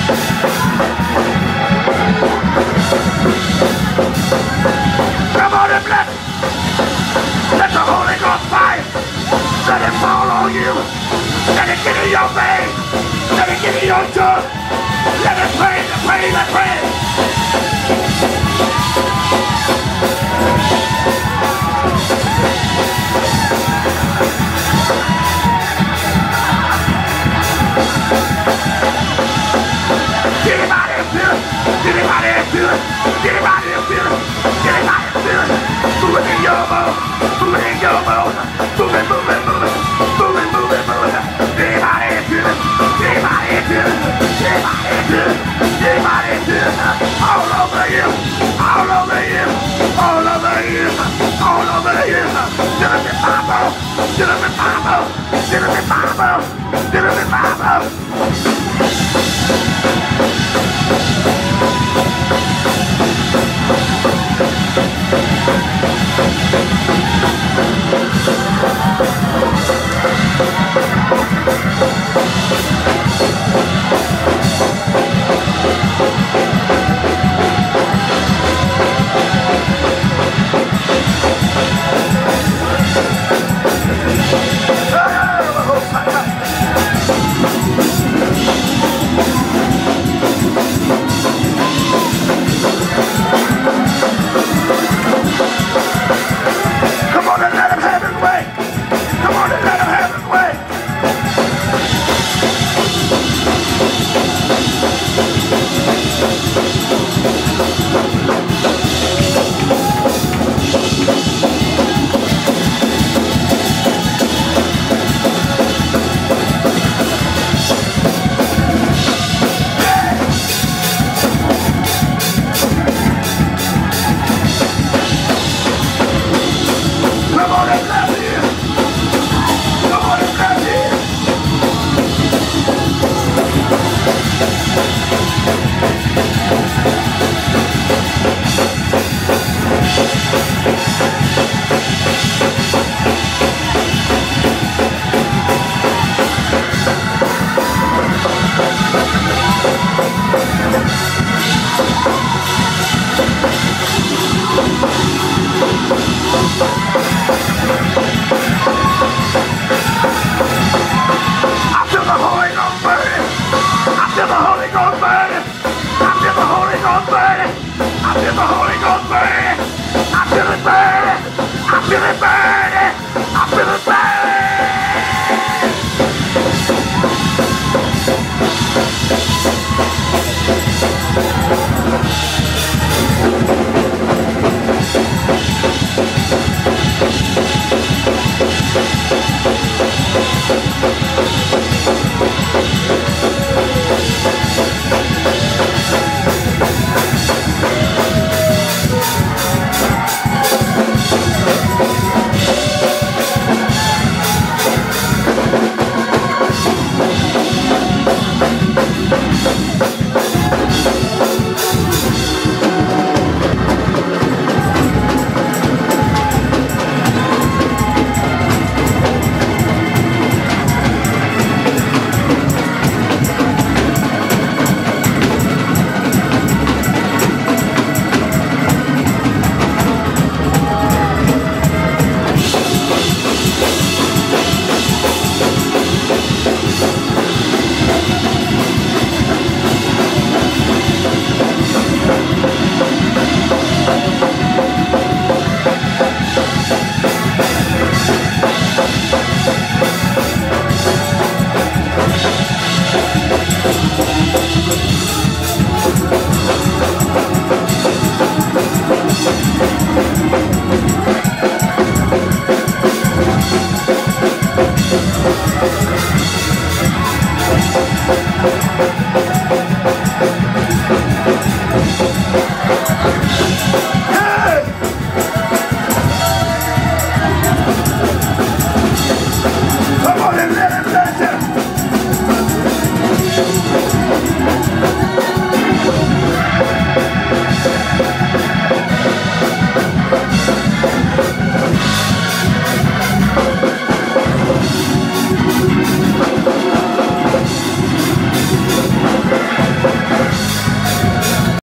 Come on and let the Holy Ghost fire, let it fall on you, let it get in your veins, let it get in your tongue, let it praise, praise, praise. Get him out of here, get him out of here, get him out of here, get him out of here. Move it in your mouth, move it in your mouth, move it, move it, move it, move it, move it, move it. Get him out of here, get him out of here, get him out of here, get him out of here. All over you, all over you, all over you, all over you. Get him in my mouth, get him in my mouth, get him in my mouth, get him in my mouth. I feel it burn!